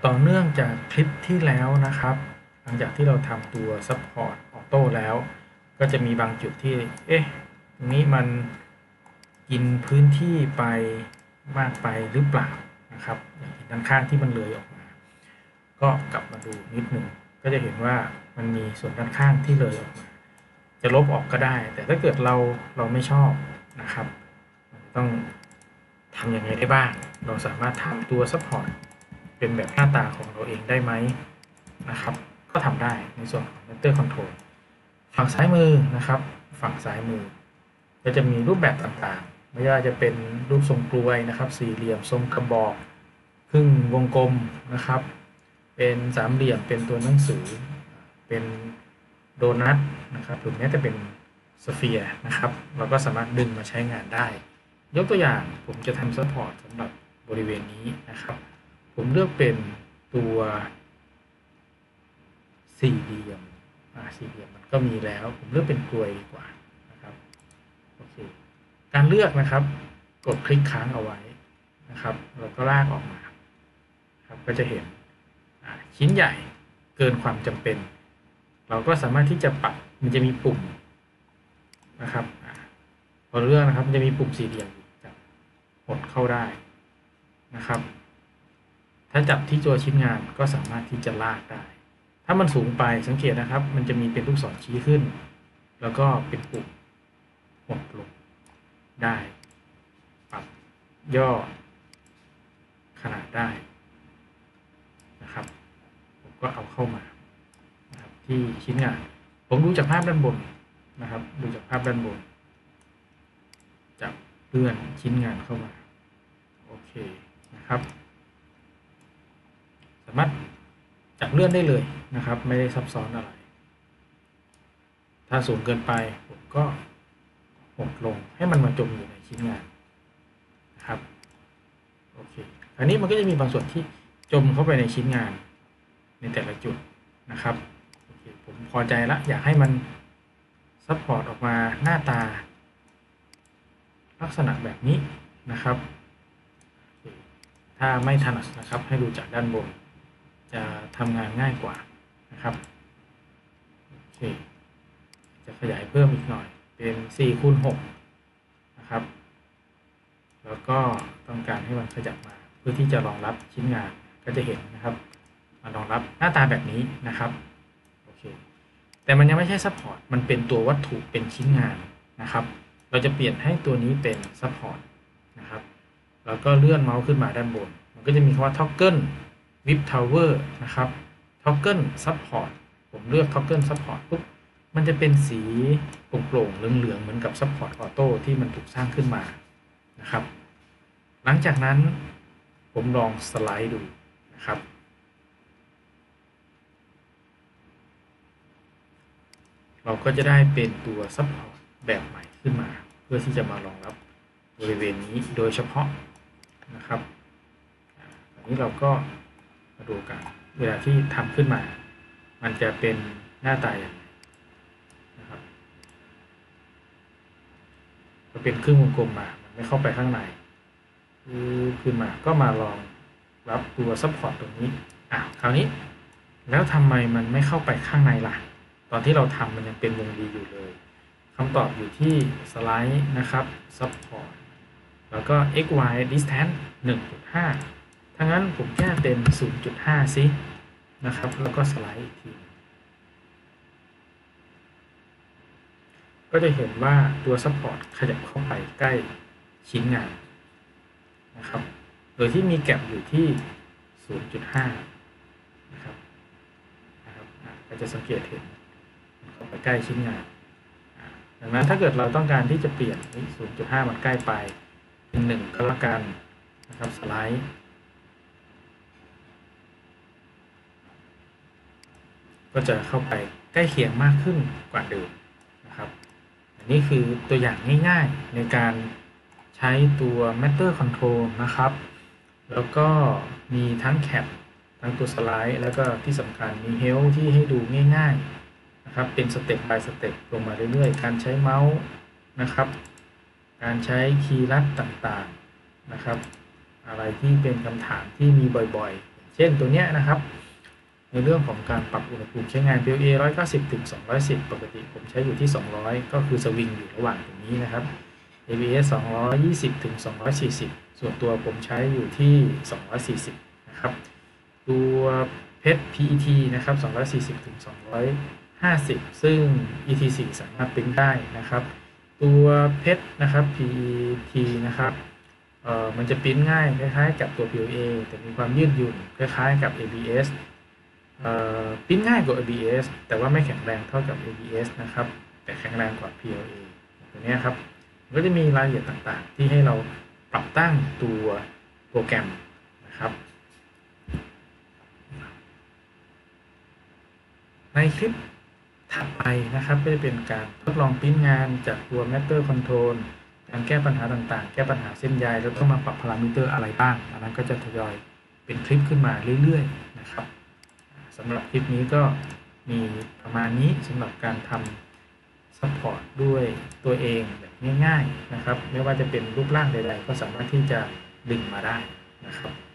ต่อเนื่องจากคลิปที่แล้วนะครับหลังจากที่เราทำตัว Support Auto แล้วก็จะมีบางจุดที่ตรงนี้มันกินพื้นที่ไปมากไปหรือเปล่านะครับอย่างด้านข้างที่มันเลยออกมาก็กลับมาดูนิดหนึ่งก็จะเห็นว่ามันมีส่วนด้านข้างที่เลยออกมาจะลบออกก็ได้แต่ถ้าเกิดเราไม่ชอบนะครับต้องทำยังไงได้บ้างเราสามารถทำตัว Supportเป็นแบบหน้าตาของเราเองได้ไหมนะครับก็ทำได้ในส่วนของ Vector Control ฝั่งซ้ายมือนะครับฝั่งซ้ายมือก็จะมีรูปแบบต่างๆไม่ว่าจะเป็นรูปทรงกลวยนะครับสี่เหลี่ยมทรงกระบอกครึ่งวงกลมนะครับเป็นสามเหลี่ยมเป็นตัวหนังสือเป็นโดนัทนะครับหรือแม้แต่เป็นสเฟียร์นะครับเราก็สามารถดึงมาใช้งานได้ยกตัวอย่างผมจะทำซัพพอร์ตสำหรับบริเวณนี้นะครับผมเลือกเป็นตัวสี่เหลี่ยมสี่เหลี่ยมมันก็มีแล้วผมเลือกเป็นกลวยดีกว่านะครับโอเคการเลือกนะครับกดคลิกค้างเอาไว้นะครับแล้วก็ลากออกมาครับก็จะเห็นชิ้นใหญ่เกินความจำเป็นเราก็สามารถที่จะปรับมันจะมีปุ่มนะครับพอเลือกนะครับมันจะมีปุ่มสี่เหลี่ยมจับหดเข้าได้นะครับถ้าจับที่ตัวชิ้นงานก็สามารถที่จะลากได้ถ้ามันสูงไปสังเกตนะครับมันจะมีเป็นลูกศรชี้ขึ้นแล้วก็เป็นปุ่มหดลงได้ปรับย่อขนาดได้นะครับผมก็เอาเข้ามานะครับที่ชิ้นงานผมดูจากภาพด้านบนนะครับดูจากภาพด้านบนจับเลื่อนชิ้นงานเข้ามาโอเคนะครับสามารถจับเลื่อนได้เลยนะครับไม่ได้ซับซ้อนอะไรถ้าสูงเกินไปผมก็หดลงให้มันมาจมอยู่ในชิ้นงานนะครับโอเคอันนี้มันก็จะมีบางส่วนที่จมเข้าไปในชิ้นงานในแต่ละจุดนะครับโอเคผมพอใจละอยากให้มันซัพพอร์ตออกมาหน้าตาลักษณะแบบนี้นะครับถ้าไม่ถนัดนะครับให้ดูจากด้านบนจะทำงานง่ายกว่านะครับโอเคจะขยายเพิ่มอีกหน่อยเป็น4x6นะครับแล้วก็ต้องการให้มันขยับมาเพื่อที่จะรองรับชิ้นงานก็จะเห็นนะครับมารองรับหน้าตาแบบนี้นะครับโอเคแต่มันยังไม่ใช่ซัพพอร์ตมันเป็นตัววัตถุเป็นชิ้นงานนะครับเราจะเปลี่ยนให้ตัวนี้เป็นซัพพอร์ตนะครับแล้วก็เลื่อนเมาส์ขึ้นมาด้านบนมันก็จะมีคำว่า Toggle Whip Tower นะครับ Toggle Support ผมเลือก Toggle Support ปุ๊บมันจะเป็นสีโปร่งๆเหลืองๆเหมือนกับ Support Auto ที่มันถูกสร้างขึ้นมานะครับหลังจากนั้นผมลองสไลด์ดูนะครับเราก็จะได้เป็นตัว Support แบบใหม่ขึ้นมาเพื่อที่จะมารองรับบริเวณนี้โดยเฉพาะนะครับอันนี้เราก็มาดูกันเวลาที่ทำขึ้นมามันจะเป็นหน้าตาอย่างไรนะครับก็เป็นครึ่งวงกลมมามันไม่เข้าไปข้างในขึ้นมาก็มาลองรับตัวซัพพอร์ตตรงนี้คราวนี้แล้วทำไมมันไม่เข้าไปข้างในล่ะตอนที่เราทำมันยังเป็นวงรีอยู่เลยคำตอบอยู่ที่สไลด์นะครับซัพพอร์ตแล้วก็ xy distance 1.5 ถ้างั้นผมแก้เป็น 0.5 ซินะครับแล้วก็สไลด์อีกทีก็จะเห็นว่าตัวซัพพอร์ตขยับเข้าไปใกล้ชิ้นงานนะครับโดยที่มีแก็ปอยู่ที่ 0.5 นะครับก็จะสังเกตเห็นเข้าไปใกล้ชิ้นงานดังนั้นถ้าเกิดเราต้องการที่จะเปลี่ยน 0.5 มันใกล้ไปเป็น 1 ก็แล้วกันนะครับสไลด์ก็จะเข้าไปใกล้เคียงมากขึ้นกว่าเดิมนะครับอันนี้คือตัวอย่างง่ายๆในการใช้ตัว Matter Control นะครับแล้วก็มีทั้งแคปทั้งตัวสไลด์แล้วก็ที่สำคัญมี Help ที่ให้ดูง่ายๆนะครับเป็นสเต็ป by สเต็ปลงมาเรื่อยๆการใช้เมาส์นะครับการใช้คีย์ลัดต่างๆนะครับอะไรที่เป็นคำถามที่มีบ่อยๆเช่นตัวเนี้ยนะครับในเรื่องของการปรับอุณหภูมิใช้งาน PLA 190 ถึง 210 ปกติผมใช้อยู่ที่ 200 ก็คือสวิงอยู่ระหว่างตรงนี้นะครับ ABS 220 ถึง 240 ส่วนตัวผมใช้อยู่ที่ 240 นะครับตัวเพชร PET นะครับ 240 ถึง 250 ซึ่ง ET4 สามารถปริ้นได้นะครับตัวเพชรนะครับ PET นะครับมันจะปริ้นง่ายคล้ายๆกับตัว PLA แต่มีความยืดหยุ่นคล้ายๆกับ ABS ปริ้นง่ายกว่า ABS แต่ว่าไม่แข็งแรงเท่ากับ ABS นะครับแต่แข็งแรงกว่า PLA ตัวนี้ครับก็จะมีรายละเอียดต่างๆที่ให้เราปรับตั้งตัวโปรแกรมนะครับในคลิปถัดไปนะครับก็จะเป็นการทดลองปริ้นงานจากตัว Matter Control การแก้ปัญหาต่างๆแก้ปัญหาเส้นใยแล้วก็มาปรับพารามิเตอร์อะไรบ้างอันนั้นก็จะทยอยเป็นคลิปขึ้นมาเรื่อยๆนะครับสำหรับคลิปนี้ก็มีประมาณนี้สำหรับการทำซัพพอร์ตด้วยตัวเองแบบง่ายๆนะครับไม่ว่าจะเป็นรูปร่างใดๆก็สามารถที่จะดึงมาได้นะครับ